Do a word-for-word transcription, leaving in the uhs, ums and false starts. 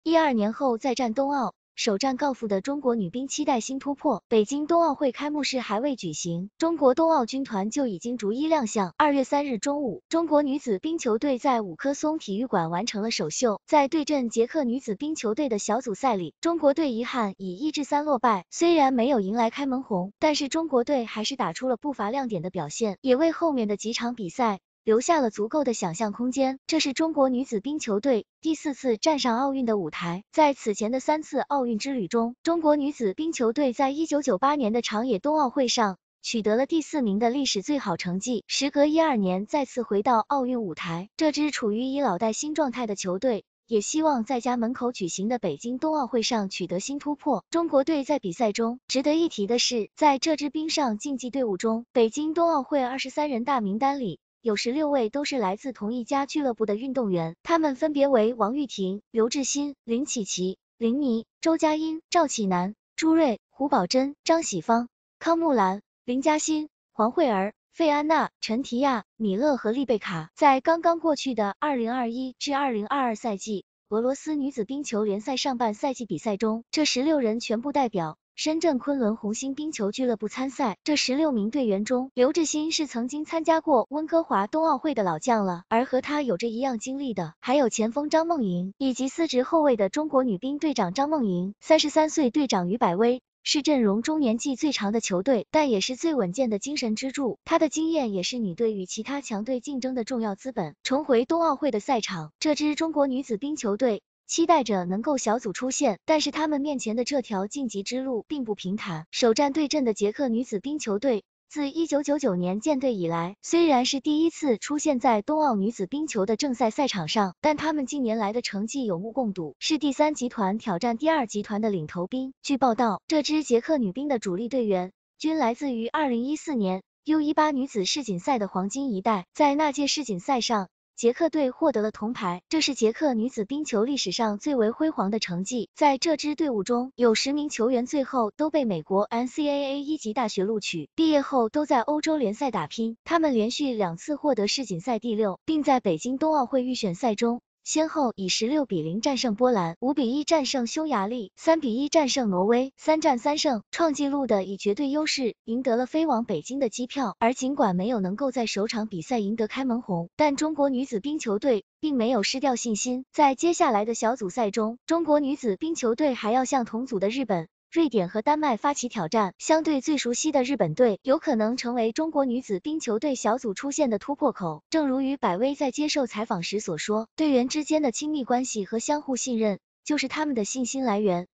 一二年后再战冬奥，首战告负的中国女兵期待新突破。北京冬奥会开幕式还未举行，中国冬奥军团就已经逐一亮相。二月三日中午，中国女子冰球队在五棵松体育馆完成了首秀，在对阵捷克女子冰球队的小组赛里，中国队遗憾以一至三落败。虽然没有迎来开门红，但是中国队还是打出了不乏亮点的表现，也为后面的几场比赛留下了足够的想象空间。这是中国女子冰球队第四次站上奥运的舞台。在此前的三次奥运之旅中，中国女子冰球队在一九九八年的长野冬奥会上取得了第四名的历史最好成绩，时隔一二年再次回到奥运舞台。这支处于以老带新状态的球队也希望在家门口举行的北京冬奥会上取得新突破。中国队在比赛中，值得一提的是，在这支冰上竞技队伍中，北京冬奥会二十三人大名单里有十六位都是来自同一家俱乐部的运动员，他们分别为王玉婷、刘志新、林启琪、林妮、周佳音、赵启南、朱睿、胡宝珍、张喜芳、康木兰、林嘉欣、黄慧儿、费安娜、陈提亚、米勒和丽贝卡。在刚刚过去的二零二一至二零二二赛季俄罗斯女子冰球联赛上半赛季比赛中，这十六人全部代表深圳昆仑红星冰球俱乐部参赛。这十六名队员中，刘志新是曾经参加过温哥华冬奥会的老将了，而和他有着一样经历的，还有前锋张梦莹，以及司职后卫的中国女兵队长张梦莹。三十三岁队长于百威是阵容中年纪最长的球队，但也是最稳健的精神支柱。他的经验也是女队与其他强队竞争的重要资本。重回冬奥会的赛场，这支中国女子冰球队期待着能够小组出线，但是他们面前的这条晋级之路并不平坦。首战对阵的捷克女子冰球队，自一九九九年建队以来，虽然是第一次出现在冬奥女子冰球的正赛赛场上，但他们近年来的成绩有目共睹，是第三集团挑战第二集团的领头兵。据报道，这支捷克女兵的主力队员均来自于二零一四年 U 十八 女子世锦赛的黄金一代，在那届世锦赛上，捷克队获得了铜牌，这是捷克女子冰球历史上最为辉煌的成绩。在这支队伍中，有十名球员最后都被美国 N C A A 一级大学录取，毕业后都在欧洲联赛打拼。他们连续两次获得世锦赛第六，并在北京冬奥会预选赛中先后以十六比零战胜波兰，五比一战胜匈牙利，三比一战胜挪威，三战三胜，创纪录的以绝对优势赢得了飞往北京的机票。而尽管没有能够在首场比赛赢得开门红，但中国女子冰球队并没有失掉信心。在接下来的小组赛中，中国女子冰球队还要向同组的日本、瑞典和丹麦发起挑战。相对最熟悉的日本队，有可能成为中国女子冰球队小组出现的突破口。正如于百威在接受采访时所说，队员之间的亲密关系和相互信任就是他们的信心来源。